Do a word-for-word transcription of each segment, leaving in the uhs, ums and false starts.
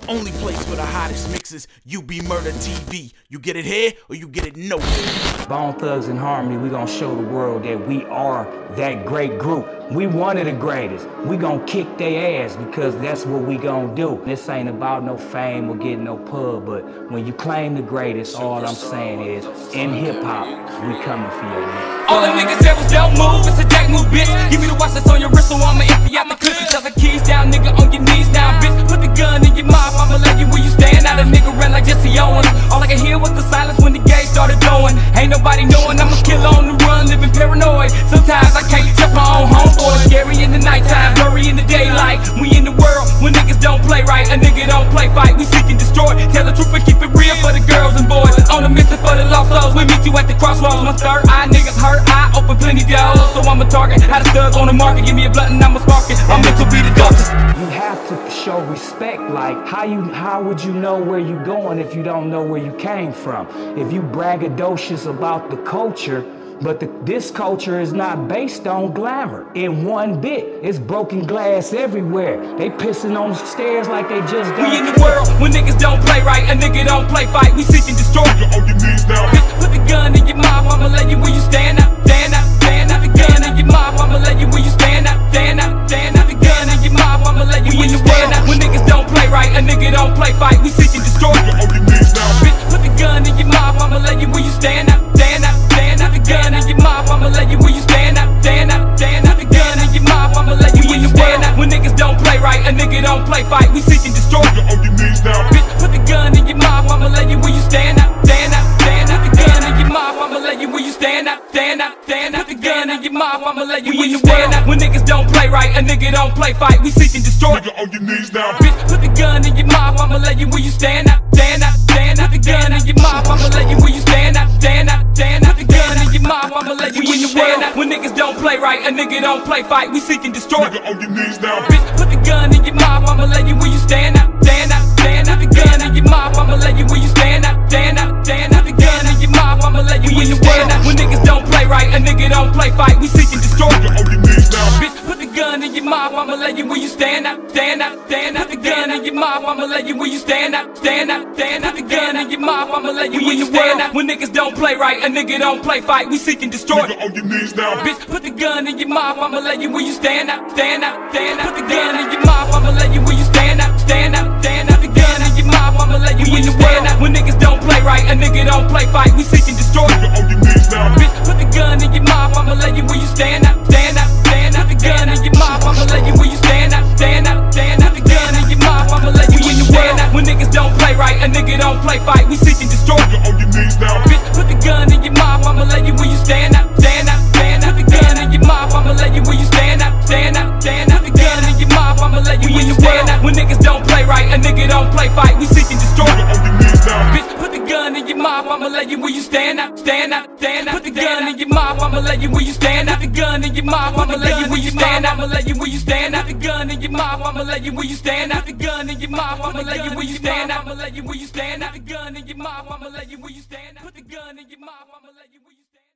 only place for the hottest mixes, UBMurda T V. You get it here or you get it nowhere. Bone Thugs and Harmony, we gonna show the world that we are that great group. We one of the greatest. We gonna kick their ass because that's what we gonna do. This ain't about no fame or getting no pub, but when you claim the greatest, all I'm saying is, in hip-hop, we coming for your neck. All them niggas said was don't move, it's a jack move, bitch. Give me the watch that's on your wrist so I'ma empty out my clip. Shove the keys down, nigga, on your knees now, bitch. Put the gun in your mouth, I'ma let you where you stand. Now the nigga ran like Jesse Owens. All I could hear was the silence when the gauge started blowing. Ain't nobody knowing I'm a killer on the run, living paranoid. Sometimes I can't trust my own homeboy. Scary in the nighttime, blurry in the daylight. We in the world when niggas don't play right. A nigga don't play fight, we seek and destroy. Tell the truth and keep it real for the girls and boys. On the mission for the lost souls, we meet you at the crossroads. My third eye niggas hurt, I open plenty doors. So I'm a target, had a thug on the market. Give me a blunt and I'ma spark it. I'm meant to be the darkest. You have to show respect. Like, how you how would you know where you going if you don't know where you came from? If you braggadocious about the culture, but the, this culture is not based on glamour in one bit. It's broken glass everywhere. They pissing on the stairs like they just don't. We in the world when niggas don't play right. A nigga don't play fight. We seek and destroy. On your knees now. Bitch, put the gun in your mouth. I'ma let you where you stand up, stand up, stand up. The gun in your mouth. I'ma let you where you stand up, stand up, stand up. The gun in your mouth. I'ma let you where you stand up. When niggas don't play right, a nigga don't play fight. We seek and destroy. On your knees now. Bitch, put the gun in your mouth. I'ma let you where you stand up, stand up, stand up. The gun in your mouth. I'ma let you where you stand up, stand up, stand up. The gun in your mouth. I'ma let you where you stand up. When niggas don't play right, a nigga don't play fight. We seek and destroy. On your knees now. Bitch, put the gun in your mouth. I'ma let you where you stand up, stand up, stand up. The gun in your mouth. I'ma let you where you stand up, stand up, stand up. Put the gun in your mouth. I'ma let you where you stand up. When niggas don't play right, a nigga don't play fight. We seek and destroy. Nigga on your knees now. Bitch, put the gun in your mouth. I'ma let you where you stand up, stand up, stand up. The gun in your mouth. I'ma let you where you stand up, stand up, stand up. The gun in your mouth. I'ma let you where you stand up. When niggas don't play right, a nigga don't play fight. We seek and destroy. Nigga on your knees now. Bitch, put the gun in your mouth. I'ma let you where you stand up, stand up, stand up. The gun in your mouth. I'ma let you where you stand up, stand up, stand up. The gun in your mouth. I'ma let you where you stand up. When niggas don't play right, a nigga don't play fight. We seek and destroy. Nigga on your knees now. Bitch, put the gun in your mouth. I'ma let you where you stand up, stand up, stand up. The gun in your mouth. I'ma let you where you stand up, stand up, stand up. The gun in your mouth. I'ma let you where you stand up. When niggas don't play right, a nigga don't play fight. We seek and destroy. Nigga on your knees now. Bitch, put the gun in your mouth. I'ma let you where you stand up, stand up, stand up. Put the gun in your mouth. I'ma let you where you stand up, stand up, stand up. The gun in your mouth. I'ma let you where you stand up. When niggas don't play right, a nigga don't play fight. We seek and destroy. Nigga on your knees now. Bitch, put the gun in your mouth. I'ma let you where you stand up, stand up, stand up. The gun in your mouth. I'ma let you where you stand up, stand up, stand up. The gun in your mouth. I'ma let you where you stand up. When niggas don't play right, a nigga don't play fight. We seek and destroy. Nigga on your knees now. Bitch, put the gun in your mouth. I'ma let you where you stand up, stand up, stand up. The gun in your mouth. I'ma let you where you stand up, stand up, stand up. The gun in your mouth. I'ma let you where you stand up. When niggas don't play right, a nigga don't play fight. We seek and destroy. Nigga on your knees now. Bitch, put the gun in your mouth. I'ma let you where you stand up, stand up, stand up. Put the gun in your mouth. I'ma let you where you stand up. The gun in your mouth. I'ma let you where you stand up. I'ma let you where you stand up. The gun in your mouth. I'ma let you where you stand up. The gun in your mouth. I'ma let you where you stand up. I'ma let you where you stand up. The gun in your mouth. I'ma let you where you stand up. Put the gun in your mouth. I'ma let you where you stand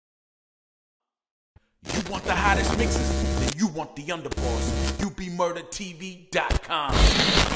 up. You want the hottest mixes? Then you want the underboss. U B Murda T V dot com.